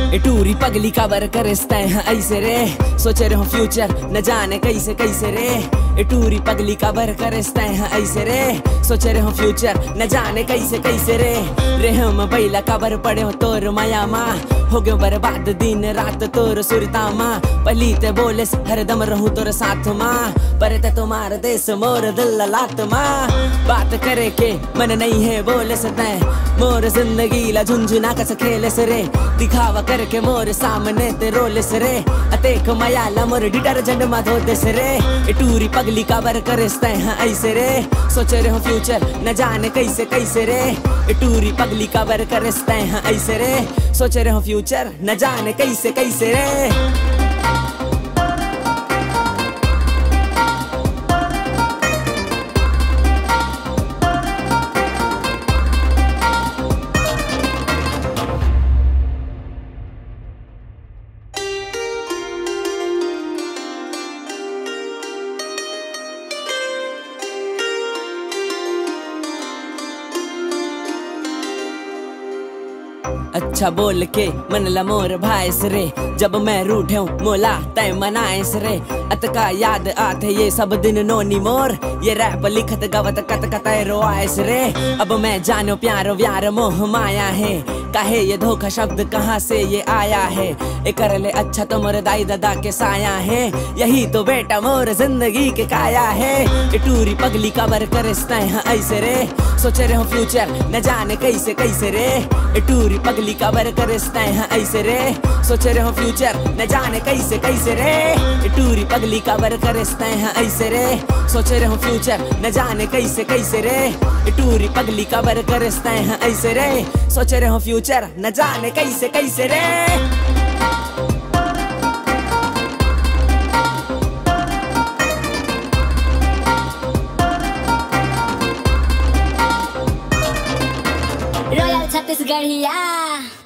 ए टूरी पगली कबर करस्ते हैं ऐसे रे, सोच रहे हो फ्यूचर न जाने कैसे कैसे रे। ए टूरी पगली कबर करस्ते हैं ऐसे रे, सोच रहे हो फ्यूचर न जाने कैसे कैसे रे। रे हम बैला कबर पड़े हो तोर माया माँ, हो गयो बर्बाद दिन रात तोर सुरता माँ। पली ते बोले हरदम रहूं तोर साथ माँ, पर ते तुम्हार देश मोर दिल लात माँ। बात करे के मन नहीं है बोले सते, मोर जिंदगी ला झुंझुना कस खेले से रे। दिखावा करके मोर सामने ते रोले से रे, अतेक मयाला मोर डिटर्जेंट मा धोते से रे। ए टूरी पगली कबर करस्ते हैं ऐसे रे, सोच रहे हो फ्यूचर न जाने कैसे कैसे रे। ए टूरी पगली कबर करस्ते हैं ऐसे रे, सोच रहे हो फ्यूचर न जाने कैसे कैसे रे। अच्छा बोल के मन ला मोर भाईस रे, जब मैं रूठे हूँ मोला तय मनाएस रे। अतका याद आते ये सब दिन नोनी मोर, ये रैप लिखत गवत कत कतय रोआएस रे। अब मैं जानो प्यारो व्यार मोह माया है, काहे ये धोखा शब्द कहाँ से ये आया है। ए कर ले अच्छा तो मोर दाई दादा के साया है, यही तो बेटा मोर जिंदगी के काया है। ए टूरी पगली कबर करस्ते हैं ऐसे रे, सोच रहे हो फ्यूचर न जाने कैसे कैसे रे। ए टूरी पगली कबर करस्ते हैं ऐसे रे, सोच रहे हो फ्यूचर न जाने कैसे कैसे रे। ए टूरी पगली कबर करस्ते हैं ऐसे रे, सोच रहे हो फ्यूचर न जाने कैसे कैसे रे। ए टूरी पगली कबर करस्ते हैं ऐसे रे, सोच रहे हो फ्यूचर न जाने कैसे कैसे रे। रॉयल छत्तीसगढ़िया।